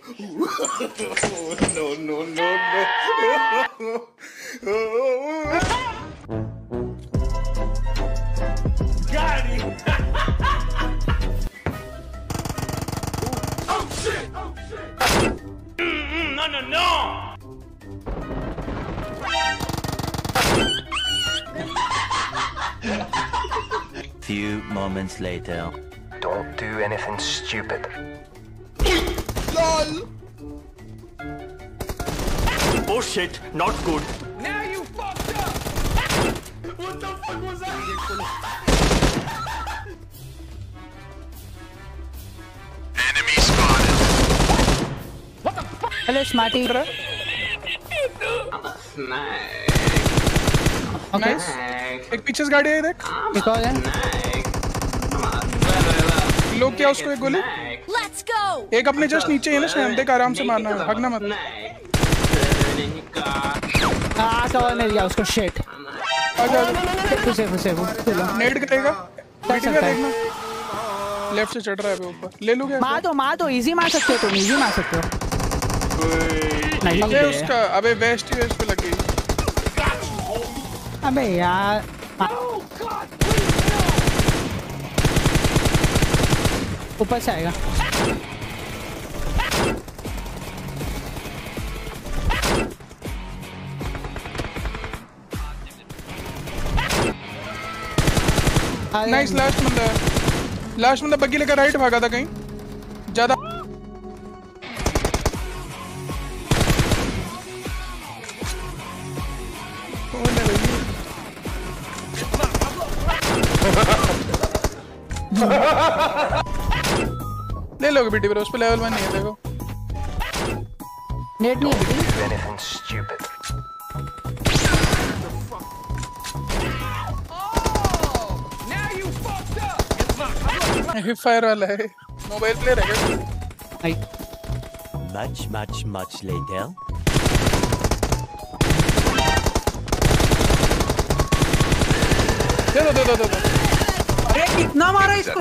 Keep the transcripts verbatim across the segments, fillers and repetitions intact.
No, no, no, no. Got him. Oh shit! Oh shit! Mm-mm, no, no, no! Few moments later. Don't do anything stupid. LOL! Oh shit, not good. Now you fucked up! What the fuck was that? Enemy spotted. What the fuck? Hello, Smarty. I'm a snake. Okay. Nice. एक पीछे से गाड़ी है देख. एक और है. लोग क्या उसको एक गोली? Let's go. एक अपने जस्ट नीचे है ना शायद देख आराम से मारना है भागना मत. हाँ कवर नहीं दिया उसको shit. आजा फुसे फुसे फुसे. नेट करेगा. नेट करेगा. लेफ्ट से चढ़ रहा है ऊपर. ले लो क्या? मार दो मार दो easy मार सकते हो तुम easy मार सकते हो. नहीं अबे उसका अबे वेस्ट ही वेस्ट पे लग गई. अबे यार. ऊपर से आएगा. नाइस लास्ट बंदा. लास्ट बंदा बग्गी लेकर राइट भागा था कहीं. ज्यादा ले लोगे बेटी पर उस पे लेवल वन नहीं है देखो. नेट नहीं है. Do anything stupid. Hip fire वाला है. मोबाइल प्लेयर है क्या? नहीं. Much, much, much later. दे दो दे दो दे दो. अरे कितना मारा इसको.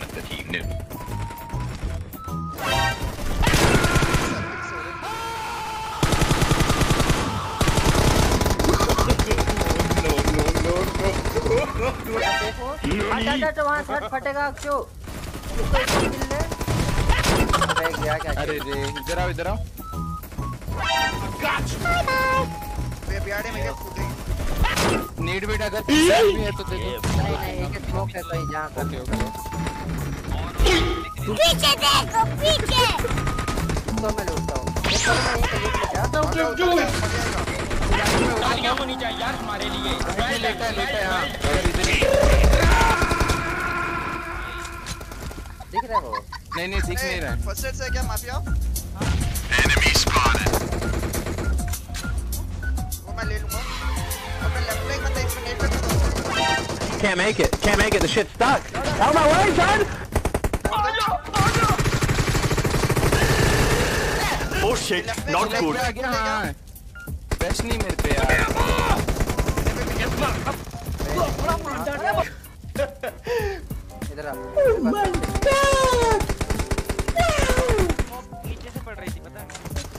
अच्छा वहाँ शर्ट फटेगा क्यों? अरे रे इधर आओ इधर आओ. नीड बेट अगर भी है तो दे दो. नहीं नहीं एक स्मोक है कहीं जहाँ पर. पीछे देखो पीछे. तो मैं लूटता हूँ. एक बार मैं यहीं पे लूट लेता हूँ. गालियाँ होनी चाहिए यार हमारे लिए. लेटा है लेटा है हाँ. दिख रहा है वो? नहीं नहीं दिख नहीं रहा है. फर्स्ट एड से क्या माफिया? Enemy spotted. वो मैं ले लूँगा. और मैं लेफ्ट लेग मतलब इसमें नेट कर दूँगा. Can't make it. Can't make it. The shit's stuck. Out of my way, son. Oh shit, not good. हाँ. बेस्ट नहीं मेरे पे यार. इधर आ. नीचे से पड़ रही थी पता है.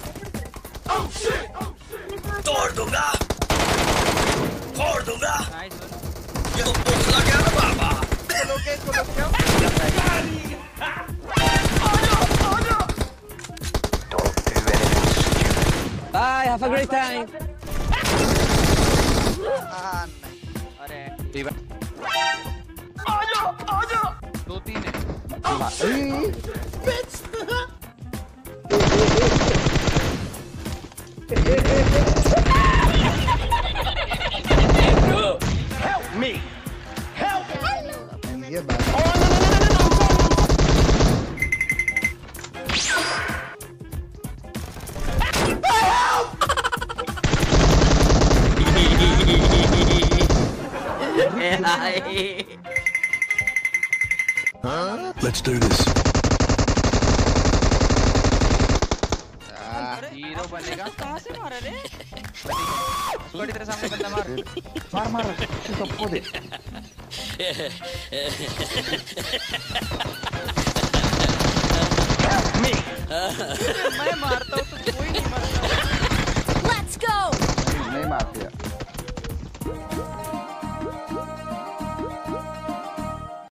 तोड़ दूंगा. तोड़ दूंगा. ये तो बोला क्या ना बाबा. लोग के इसको लोग क्या? Don't do anything stupid. Bye, have a great time. हाँ नहीं. अरे आजा आजा. दो तीन है. Help me. Help. ये बात. Huh? Let's do this. Hero बनेगा. कहाँ से मारा रे? थोड़ी तेरे सामने बंदा मार. मार मार. तो पोदे. Help me. मैं मारता हूँ तो कोई